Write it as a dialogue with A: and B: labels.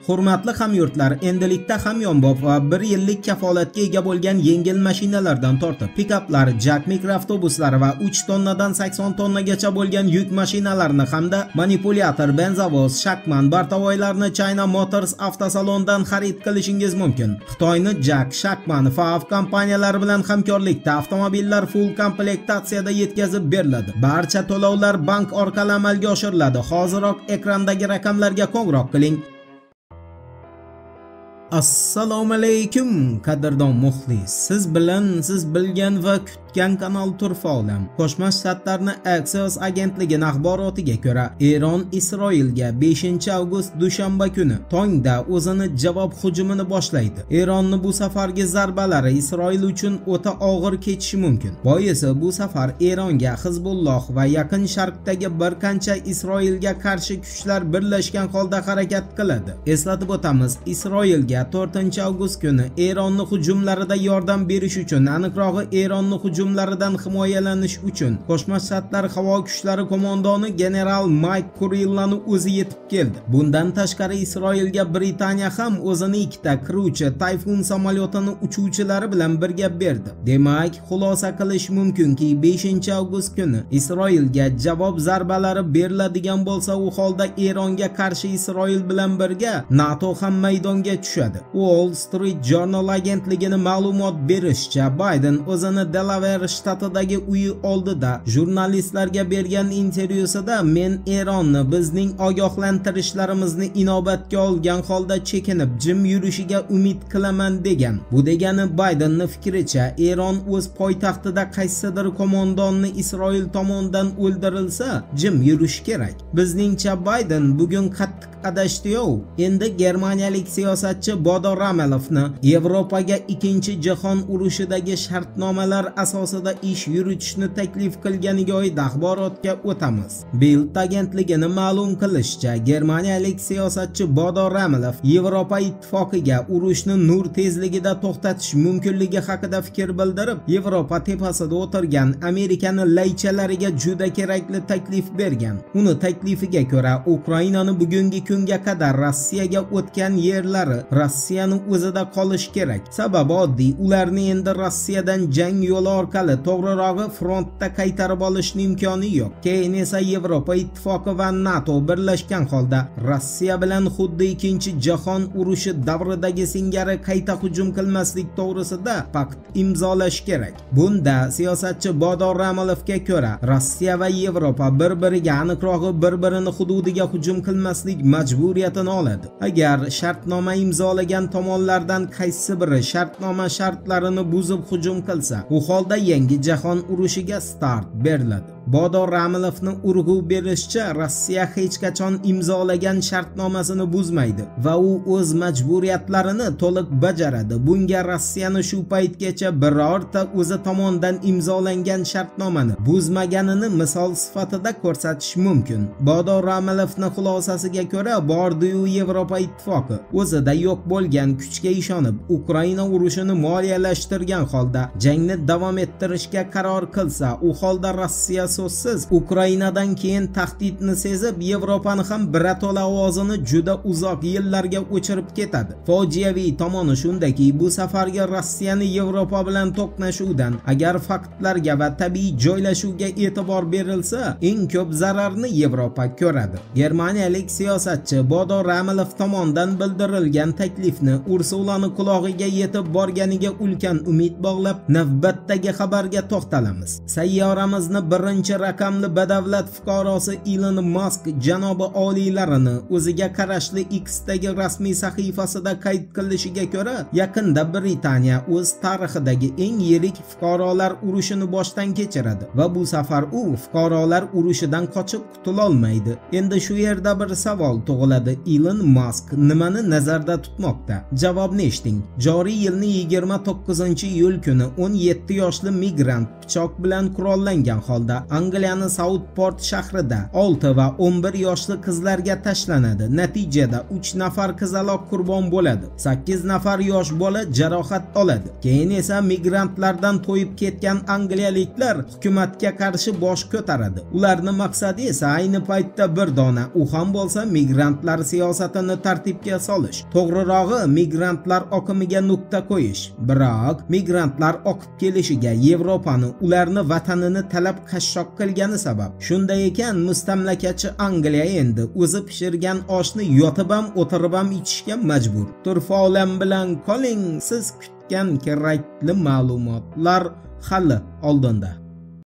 A: Hurmatli hamyurtlar, endilikda hamyonbop va 1 yillik kafolatga ega bo'lgan yengil mashinalardan tortib, pikaplar, Jack mikroavtobuslar va 3 tonnadan 80 tonnagacha bo'lgan yuk mashinalarni hamda manipulyator, benzovoz, shakman, bartavoylarni China Motors avtosalondan xarid qilishingiz mumkin. Xitoyni Jack, Shakman, FAV kompaniyalari bilan hamkorlikda avtomobillar full komplektatsiyada yetkazib beriladi. Barcha to'lovlar bank orqali amalga oshiriladi. Hoziroq ekrandagi raqamlarga qo'ng'iroq qiling. Assalomu alaykum qadrdon muxlis. Siz bilan siz bilgan va kutgan kanal Turfa olam. Qo'shma Shtatlarni Axios agentligining axborotiga ko'ra, Eron Isroilga 5-avgust dushanba kuni tongda o'zini javob hujumini boshlaydi. Eronning bu safargi zarbalari Isroil uchun o'ta og'ir kechishi mumkin. Boisi bu safar Eronga Hizbulloh va Yaqin Sharqdagi bir qancha Isroilga qarshi kuchlar birlashgan holda harakat qiladi. Eslatib o'tamiz, Isroilga 4-avgust kuni Eronning hujumlarida yordam berish uchun, aniqrog'i Eronning hujumlaridan himoyalanish uchun Qo'shma Shtatlar havo kuchlari qo'mondoni general Mike Kurillani o'zi yetib keldi. Bundan tashqari Isroilga Britaniya ham o'zini ikkita qiruvchi Tayfun samolyotini uchuvchilari bilan birga berdi. Demak, xulosa qilish mumkinki, 5-avgust kuni Isroilga javob zarbalari beriladigan bo'lsa, u holda Eronga qarshi Isroil bilan birga NATO ham maydonga tushadi. Wall Street Journal agentligining ma'lumot berishicha, Biden o'zini Delaware shtatidagi uyi oldida jurnalistlarga bergan intervyusida "Men Eronni bizning ogohlantirishlarimizni inobatga olgan holda chekinib jim yurishiga umid qilaman" degan. Bu degani Bidenning fikricha, Eron o'z poytaxtida qaysidir qo'mondonni Isroil tomonidan o'ldirilsa, jim yurish kerak. Bizningcha Biden bugun qattiq adashdi-yu. Endi germaniyalik siyosatchi Bodo Ramelovni Yevropaga 2-jahon urushidagi shartnomalar asosida ish yuritishni taklif qilganiga oid axborotga o'tamiz. Bild agentligining ma'lum qilishicha, germaniyalik siyosatchi Bodo Ramelov Yevropa ittifoqiga urushni nur tezligida to'xtatish mumkinligi haqida fikr bildirib, Yevropa tepasida o'tirgan Amerikaning laychalariga juda kerakli taklif bergan. Uni taklifiga ko'ra, Ukrainani bugungi kunga qadar Rossiyaga o'tgan yerlari Rossiyaning o'zida qolish kerak. Sababi oddiy, ularni endi Rossiyadan jang yo'li orqali, to'g'rirog'i frontda qaytarib olishning imkoni yo'q. Keyin esa Yevropa ittifoqi va NATO birlashgan holda Rossiya bilan xuddi 2-jahon urushi davridagi singari qayta hujum qilmaslik to'g'risida pakt imzolash kerak. Bunda siyosatchi Bodo Ramelovga ko'ra, Rossiya va Yevropa bir-biriga, aniqrog'i bir-birini hududiga hujum qilmaslik majburiyatini oladi. Agar shartnoma imzolagan tomonlardan qaysi biri shartnoma shartlarini buzib hujum qilsa, u holda yangi jahon urushiga start beriladi. Bodo Ramelovning urg'u berishicha, Rossiya hech qachon imzolagan shartnomasini buzmaydi va u o'z majburiyatlarini to'liq bajaradi. Bunga Rossiyani shu paytgacha birorta o'zi tomonidan imzolangan shartnomani buzmaganini misol sifatida ko'rsatish mumkin. Bodo Ramelovning xulosasiga ko'ra, bordi-yu Yevropa ittifoqi o'zida yo'q bo'lgan kuchga ishonib, Ukraina urushini moliyalashtirgan holda jangni davom ettirishga qaror qilsa, u holda Rossiya so'zsiz Ukrainadan keyin tahdidni sezib, Yevropani ham birato'la ovozini juda uzoq yillarga o'chirib ketadi. Fojiaviy tomoni shundaki, bu safargi Rossiyani Yevropa bilan to'qnashuvdan, agar faktlarga va tabiiy joylashuvga e'tibor berilsa, eng ko'p zararni Yevropa ko'radi. Germaniyalik siyosatchi Bodo Ramelov tomonidan bildirilgan taklifni Ursulaning qulog'iga yetib borganiga ulkan umid bog'lab, navbatdagi xabarga to'xtalamiz. Sayyoramizni birinchi raqamli badavlat fuqarosi Elon Musk janobi oliylarini o'ziga qarashli X'dagi rasmiy sahifasida qayd qilishiga ko'ra, yaqinda Britaniya o'z tarixidagi eng yirik fuqarolar urushini boshdan kechiradi va bu safar u fuqarolar urushidan qochib qutula olmaydi. Endi shu yerda bir savol tug'iladi. Elon Musk nimani nazarda tutmoqda? Javobni eshiting. Joriy yilning 29-iyul kuni 17 yoshli migrant pichoq bilan qurollangan holda Angliyaning Southport shahrida 6 va 11 yoshli qizlarga tashlanadi. Natijada 3 nafar qizaloq qurbon bo'ladi. 8 nafar yosh bola jarohat oladi. Keyin esa migrantlardan to'yib ketgan angliyaliklar hukumatga qarshi bosh ko'taradi. Ularning maqsadi esa ayni paytda bir dona, u ham bo'lsa migrant migrantlar siyosatini tartibga solish, to'g'rirog'i migrantlar oqimiga nuqta qo'yish. Biroq migrantlar oqib kelishiga Yevropani ularni vatanini talab qashshoq qilgani sabab. Shunday ekan, mustamlakachi Angliya endi o'zi pishirgan oshni yotib ham o'tirib ham ichishga majbur. Turfa olam bilan qoling, siz kutgan kerakli ma'lumotlar hali oldinda.